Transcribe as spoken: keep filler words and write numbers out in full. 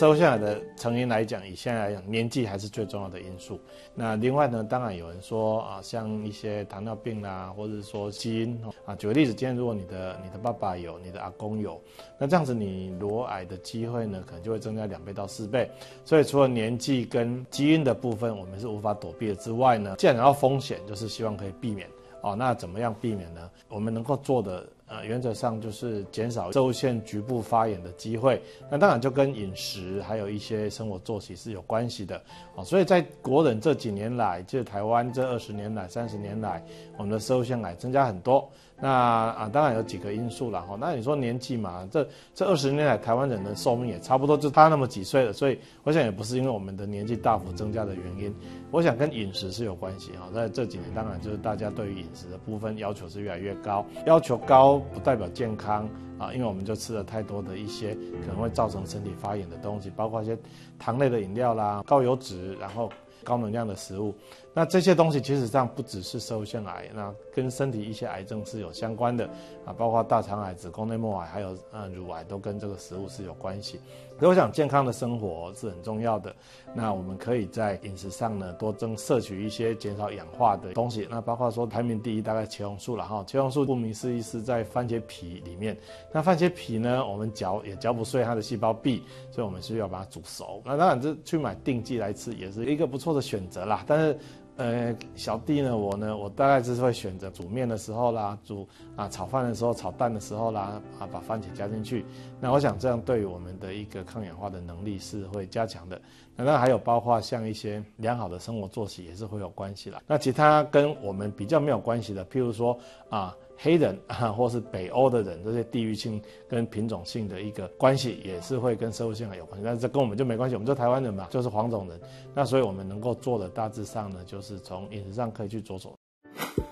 摄护腺癌的成因来讲，以现在来讲，年纪还是最重要的因素。那另外呢，当然有人说啊，像一些糖尿病啦，或者说基因啊，举个例子，今天如果你的你的爸爸有，你的阿公有，那这样子你裸癌的机会呢，可能就会增加两倍到四倍。所以除了年纪跟基因的部分我们是无法躲避的之外呢，既然讲到风险，就是希望可以避免。哦，那怎么样避免呢？我们能够做的，呃，原则上就是减少摄护腺局部发炎的机会。那当然就跟饮食还有一些生活作息是有关系的。哦，所以在国人这几年来，就是台湾这二十年来、三十年来，我们的摄护腺癌增加很多。那啊，当然有几个因素啦。哈，那你说年纪嘛，这这二十年来台湾人的寿命也差不多就差那么几岁了，所以我想也不是因为我们的年纪大幅增加的原因，我想跟饮食是有关系哈。在这几年，当然就是大家对于饮食的部分要求是越来越高，要求高不代表健康啊，因为我们就吃了太多的一些可能会造成身体发炎的东西，包括一些糖类的饮料啦、高油脂，然后高能量的食物。那这些东西其实上不只是摄护腺癌，那跟身体一些癌症是有相关的啊，包括大肠癌、子宫内膜癌，还有呃乳癌，都跟这个食物是有关系。所以我想健康的生活是很重要的。那我们可以在饮食上呢多增摄取一些减少氧化的东西。那包括说排名第一大概茄红素了哈，茄红素顾名思义是在番茄皮里面。那番茄皮呢，我们嚼也嚼不碎它的细胞壁，所以我们需要把它煮熟。那当然这去买定剂来吃也是一个不错的选择啦，但是。呃，小弟呢，我呢，我大概就是会选择煮面的时候啦，煮啊炒饭的时候、炒蛋的时候啦，啊把番茄加进去。那我想这样对于我们的一个抗氧化的能力是会加强的。那当然还有包括像一些良好的生活作息也是会有关系啦。那其他跟我们比较没有关系的，譬如说啊。黑人啊，或是北欧的人，这些地域性跟品种性的一个关系，也是会跟摄护腺癌有关系。但是这跟我们就没关系，我们就台湾人嘛，就是黄种人。那所以我们能够做的大致上呢，就是从饮食上可以去着手。